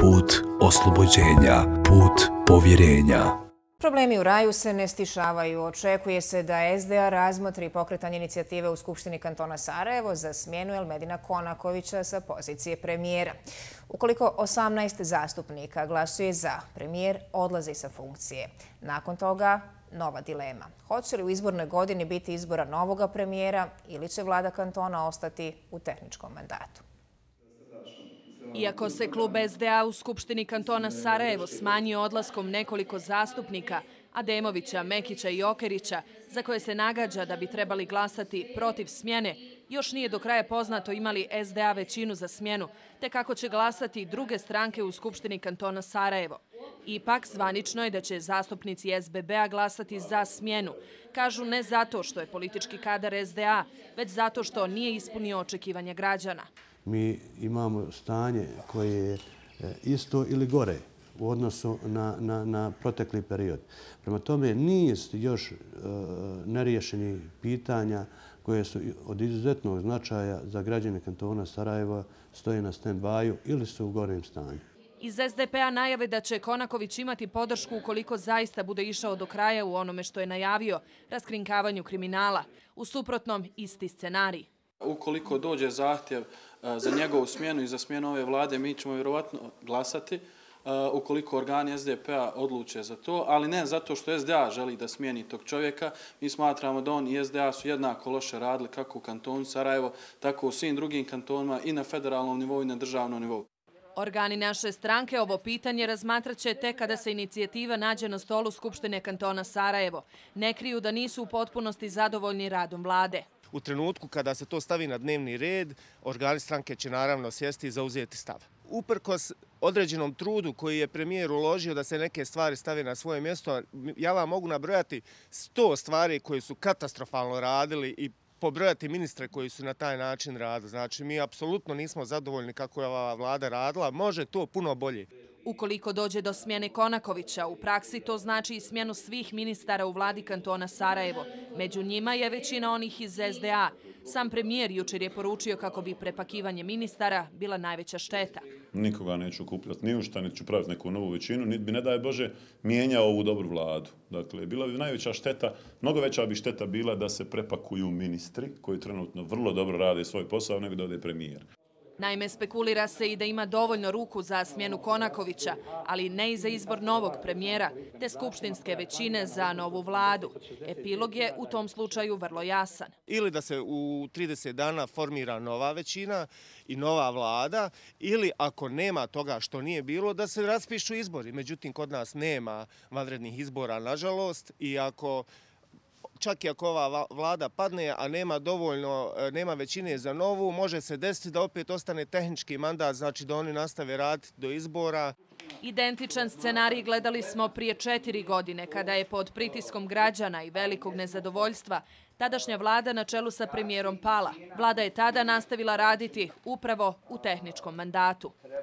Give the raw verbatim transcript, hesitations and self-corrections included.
put oslobođenja, put povjerenja. Problemi u raju se ne stišavaju. Očekuje se da S D A razmotri pokretanje inicijative u Skupštini kantona Sarajevo za smjenu Elmedina Konakovića sa pozicije premijera. Ukoliko osamnaest zastupnika glasuje za, premijer odlazi sa funkcije. Nakon toga, nova dilema. Hoće li u izbornoj godini biti izbora novoga premijera ili će vlada kantona ostati u tehničkom mandatu? Iako se klub S D A u Skupštini kantona Sarajevo smanjio odlaskom nekoliko zastupnika, Ademovića, Mekića i Okerića, za koje se nagađa da bi trebali glasati protiv smjene, još nije do kraja poznato imali S D A većinu za smjenu, te kako će glasati druge stranke u Skupštini kantona Sarajevo. Ipak, zvanično je da će zastupnici S B B-a glasati za smjenu. Kažu ne zato što je politički kadar S D A, već zato što nije ispunio očekivanja građana. Mi imamo stanje koje je isto ili gore u odnosu na, na, na protekli period. Prema tome, niz još uh, neriješenih pitanja koje su od izuzetnog značaja za građane kantona Sarajeva stoje na stand-byu ili su u gorem stanju. Iz S D P-a najave da će Konaković imati podršku ukoliko zaista bude išao do kraja u onome što je najavio, raskrinkavanju kriminala. U suprotnom, isti scenarij. Ukoliko dođe zahtjev za njegovu smjenu i za smjenu ove vlade, mi ćemo vjerovatno glasati ukoliko organi S D P-a odluče za to, ali ne zato što S D A želi da smijeni tog čovjeka. Mi smatramo da on i S D A su jednako loše radili kako u kantonu Sarajevo, tako u svim drugim kantonima i na federalnom nivou i na državnom nivou. Organi naše stranke ovo pitanje razmatraće tek kada se inicijativa nađe na stolu Skupštine kantona Sarajevo. Ne kriju da nisu u potpunosti zadovoljni radom vlade. U trenutku kada se to stavi na dnevni red, organi stranke će naravno sjesti i zauzeti stav. Uprkos određenom trudu koji je premijer uložio da se neke stvari stave na svoje mjesto, ja vam mogu nabrojati sto stvari koje su katastrofalno radili i pobrojati ministre koji su na taj način radili. Znači, mi apsolutno nismo zadovoljni kako je ova vlada radila. Može to puno bolje. Ukoliko dođe do smjene Konakovića, u praksi to znači i smjenu svih ministara u vladi kantona Sarajevo. Među njima je većina onih iz S D A. Sam premijer jučer je poručio kako bi prepakivanje ministara bila najveća šteta. Nikoga neću kupljati ni u šta, neću praviti neku novu većinu, niti bi, ne daj Bože, mijenjao ovu dobru vladu. Dakle, bila bi najveća šteta, mnogo veća bi šteta bila da se prepakuju ministri koji trenutno vrlo dobro rade svoj posao, nego da ode premijer. Naime, spekulira se i da ima dovoljno ruku za smjenu Konakovića, ali ne i za izbor novog premijera, te skupštinske većine za novu vladu. Epilog je u tom slučaju vrlo jasan. Ili da se u trideset dana formira nova većina i nova vlada, ili ako nema toga što nije bilo, da se raspišu izbori. Međutim, kod nas nema vanrednih izbora, nažalost, i ako čak i ako ova vlada padne, a nema dovoljno, nema većine za novu, može se desiti da opet ostane tehnički mandat, znači da oni nastave raditi do izbora. Identičan scenarij gledali smo prije četiri godine, kada je pod pritiskom građana i velikog nezadovoljstva tadašnja vlada na čelu sa premijerom pala. Vlada je tada nastavila raditi upravo u tehničkom mandatu.